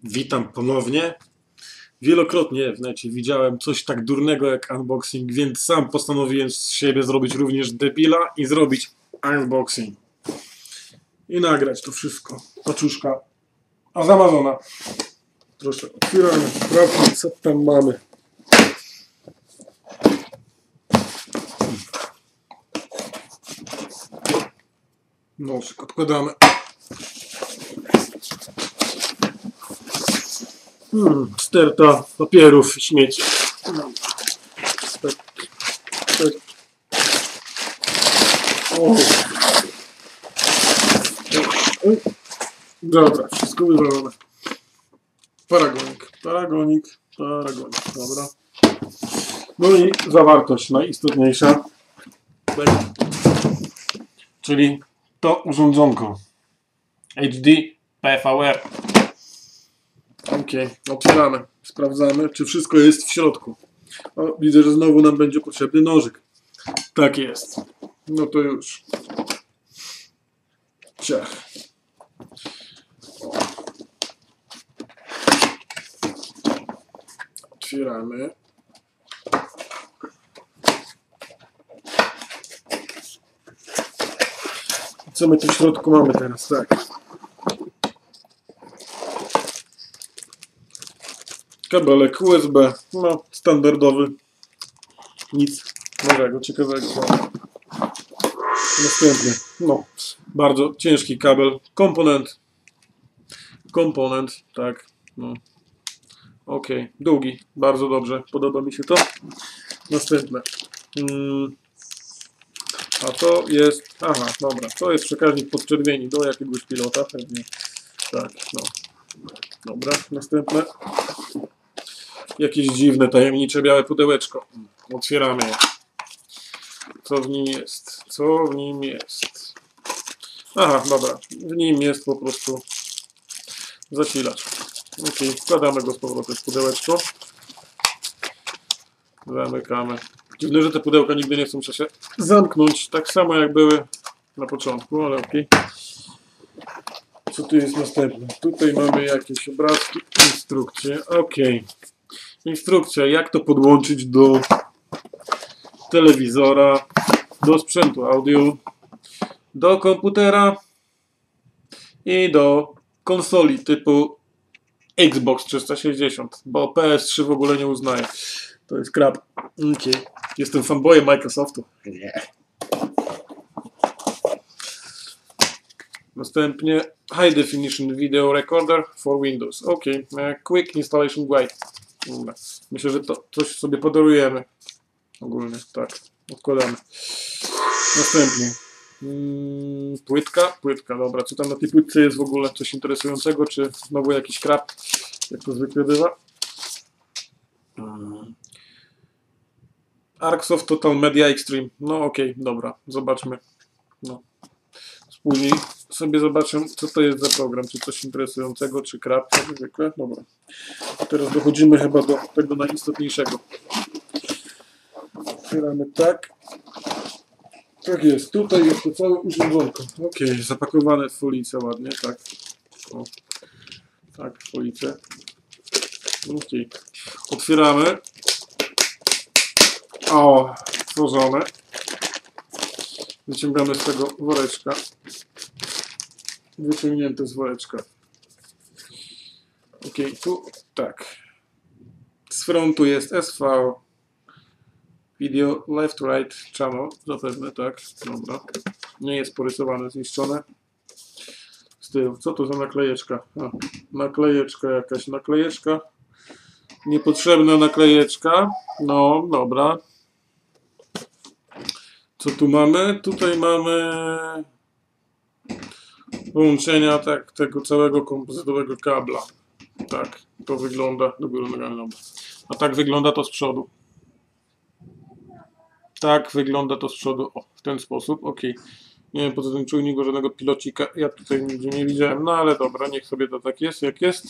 Witam ponownie. Wielokrotnie w necie widziałem coś tak durnego jak unboxing, więc sam postanowiłem z siebie zrobić również debila i zrobić unboxing. I nagrać to wszystko. Paczuszka. A z Amazona. Proszę, otwieramy, sprawdźmy co tam mamy. Nożyk odkładamy. Sterta papierów i śmieci. Tak. Tak. O. Dobra, wszystko wywalone. Paragonik. Dobra. No i zawartość najistotniejsza. Tak. Czyli to urządzonko. HD PVR. Ok, otwieramy. Sprawdzamy, czy wszystko jest w środku. O, widzę, że znowu nam będzie potrzebny nożyk. Tak jest. No to już. Ciach. Otwieramy. Co my tu w środku mamy teraz? Tak. Kabelek USB, no standardowy, nic nowego, ciekawego. Następnie, no bardzo ciężki kabel, komponent, tak, no. Ok, długi, bardzo dobrze, podoba mi się to. Następne, a to jest, aha, dobra, to jest przekaźnik podczerwieni do jakiegoś pilota, pewnie, tak, no. Dobra, następne. Jakieś dziwne, tajemnicze, białe pudełeczko. Otwieramy je. Co w nim jest? Co w nim jest? Aha, dobra. W nim jest po prostu zasilacz. Ok, wkładamy go z powrotem w pudełeczko. Zamykamy. Dziwne, że te pudełka nigdy nie chcą się zamknąć. Tak samo jak były na początku, ale ok. Co tu jest następne? Tutaj mamy jakieś obrazki, instrukcje. Ok. Instrukcja, jak to podłączyć do telewizora, do sprzętu audio, do komputera i do konsoli typu Xbox 360, bo PS3 w ogóle nie uznaje. To jest crap. Okay. Jestem fanboyem Microsoftu. Yeah. Następnie High Definition Video Recorder for Windows. Ok. Quick Installation Guide. Myślę, że to coś sobie podarujemy. Ogólnie, tak. Odkładamy. Następnie. Płytka, dobra. Co tam na tej płytce jest w ogóle? Coś interesującego? Czy znowu jakiś krab? Jak to zwykle bywa? Arcsoft Total Media Extreme. No okej, dobra. Zobaczmy. No. Później sobie zobaczę, co to jest za program. Czy coś interesującego, czy krab, jak zwykle. Dobra. Teraz dochodzimy chyba do tego najistotniejszego. Otwieramy tak. Tak jest. Tutaj jest to całe urządzonko. Ok, zapakowane w folijce ładnie, tak. O. Tak, w folijce. Ok. Otwieramy. O, tworzone. Wyciągamy z tego woreczka. Wyciągnięte z woreczka. Ok, tu tak. Z frontu jest SV Video Left Right Channel, zapewne, tak, dobra. Nie jest porysowane, zniszczone. Z tyłu, co to za naklejeczka? A, naklejeczka, jakaś naklejeczka. Niepotrzebna naklejeczka. No, dobra. Co tu mamy? Tutaj mamy połączenia tak, tego całego kompozytowego kabla. Tak, to wygląda do góry nogami. A tak wygląda to z przodu. Tak wygląda to z przodu. O, w ten sposób. Ok. Nie wiem, poza tym czujnika żadnego pilocika. Ja tutaj nigdzie nie widziałem. No ale dobra, niech sobie to tak jest, jak jest.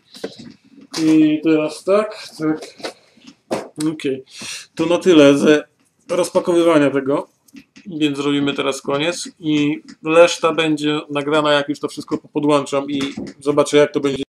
I teraz tak. Ok. To na tyle ze rozpakowywania tego. Więc zrobimy teraz koniec. I reszta będzie nagrana, jak już to wszystko podłączam i zobaczę, jak to będzie.